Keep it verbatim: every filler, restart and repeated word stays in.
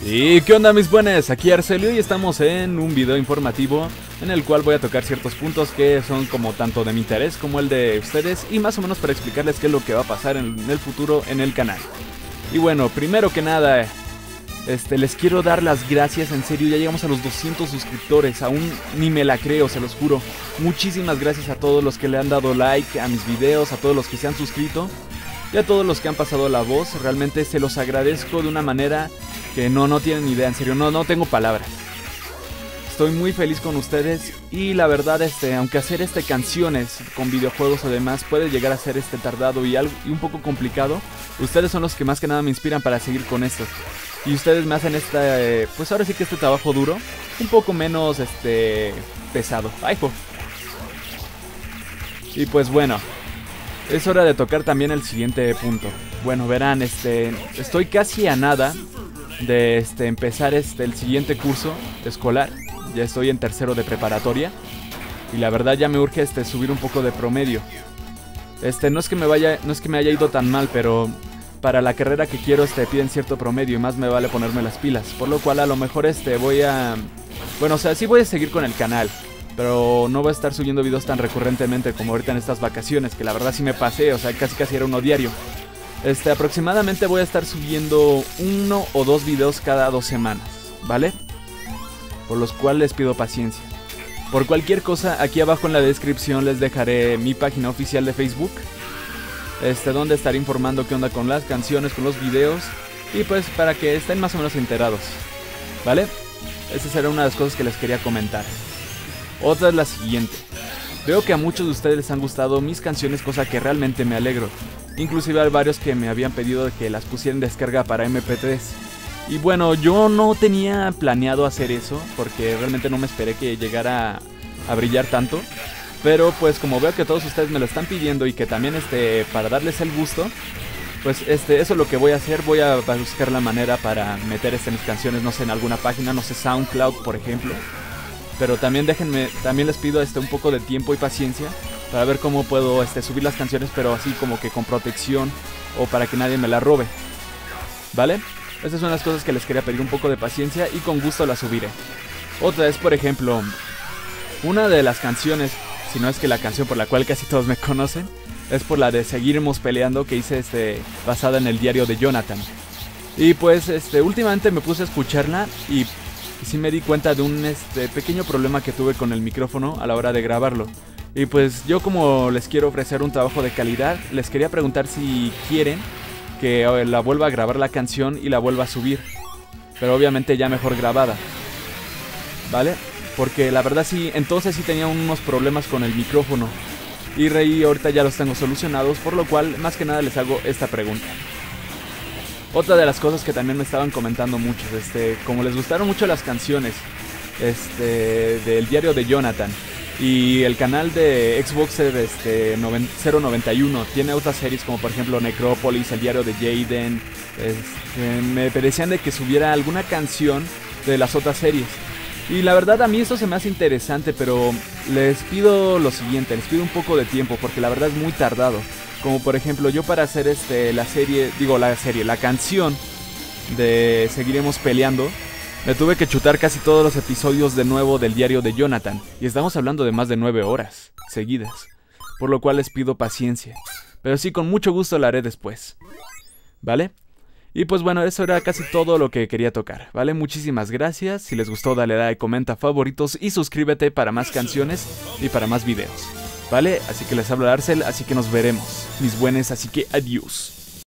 ¿Y qué onda, mis buenas? Aquí Arcelio y estamos en un video informativo en el cual voy a tocar ciertos puntos que son como tanto de mi interés como el de ustedes y más o menos para explicarles qué es lo que va a pasar en el futuro en el canal. Y bueno, primero que nada, este, les quiero dar las gracias, en serio, ya llegamos a los doscientos suscriptores, aún ni me la creo, se los juro. Muchísimas gracias a todos los que le han dado like a mis videos, a todos los que se han suscrito y a todos los que han pasado la voz. Realmente se los agradezco de una manera que no, no tienen idea, en serio, no, no tengo palabras. Estoy muy feliz con ustedes y la verdad, este, aunque hacer este canciones con videojuegos o demás puede llegar a ser este tardado y, algo, y un poco complicado, ustedes son los que más que nada me inspiran para seguir con esto. Y ustedes me hacen este, pues ahora sí que este trabajo duro, un poco menos este pesado. Ay, jo. Y pues bueno, es hora de tocar también el siguiente punto. Bueno, verán, este, estoy casi a nada de este, empezar este, el siguiente curso escolar. Ya estoy en tercero de preparatoria y la verdad ya me urge este, subir un poco de promedio. Este, no es que me vaya, no es que me haya ido tan mal, pero para la carrera que quiero este, piden cierto promedio y más me vale ponerme las pilas. Por lo cual a lo mejor este, voy a... Bueno, o sea, sí voy a seguir con el canal, pero no voy a estar subiendo videos tan recurrentemente como ahorita en estas vacaciones, que la verdad sí me pasé, o sea, casi casi era uno diario. Este, aproximadamente voy a estar subiendo uno o dos videos cada dos semanas, ¿vale? Por los cuales les pido paciencia. Por cualquier cosa, aquí abajo en la descripción les dejaré mi página oficial de Facebook, este, donde estaré informando qué onda con las canciones, con los videos, y pues para que estén más o menos enterados, ¿vale? Esa será una de las cosas que les quería comentar. Otra es la siguiente. Veo que a muchos de ustedes les han gustado mis canciones, cosa que realmente me alegro. Inclusive hay varios que me habían pedido que las pusiera en descarga para eme pe tres. Y bueno, yo no tenía planeado hacer eso, porque realmente no me esperé que llegara a brillar tanto. Pero pues como veo que todos ustedes me lo están pidiendo y que también este, para darles el gusto, pues este, eso es lo que voy a hacer. Voy a buscar la manera para meter este, mis canciones, no sé, en alguna página, no sé, SoundCloud por ejemplo. Pero también déjenme, también les pido este, un poco de tiempo y paciencia para ver cómo puedo este, subir las canciones, pero así como que con protección o para que nadie me la robe, ¿vale? Estas son las cosas que les quería pedir, un poco de paciencia y con gusto las subiré. Otra es, por ejemplo, una de las canciones, si no es que la canción por la cual casi todos me conocen, es por la de Seguiremos Peleando, que hice este, basada en el diario de Jonathan. Y pues este, últimamente me puse a escucharla y sí me di cuenta de un este, pequeño problema que tuve con el micrófono a la hora de grabarlo. Y pues yo, como les quiero ofrecer un trabajo de calidad, les quería preguntar si quieren que la vuelva a grabar la canción y la vuelva a subir, pero obviamente ya mejor grabada, ¿vale? Porque la verdad sí, entonces sí tenía unos problemas con el micrófono y reí, ahorita ya los tengo solucionados, por lo cual más que nada les hago esta pregunta. Otra de las cosas que también me estaban comentando muchos, este, como les gustaron mucho las canciones este, del diario de Jonathan y el canal de Xboxer este, cero noventa y uno tiene otras series como por ejemplo Necrópolis, el diario de Jaden, este, me decían de que subiera alguna canción de las otras series. Y la verdad a mí eso se me hace interesante, pero les pido lo siguiente, les pido un poco de tiempo porque la verdad es muy tardado. Como por ejemplo yo para hacer este, la serie, digo la serie, la canción de Seguiremos Peleando, me tuve que chutar casi todos los episodios de nuevo del diario de Jonathan. Y estamos hablando de más de nueve horas seguidas, por lo cual les pido paciencia. Pero sí, con mucho gusto la haré después, ¿vale? Y pues bueno, eso era casi todo lo que quería tocar, ¿vale? Muchísimas gracias. Si les gustó, dale like, comenta, favoritos y suscríbete para más canciones y para más videos, ¿vale? Así que les hablo Arcel, así que nos veremos, mis buenos, así que adiós.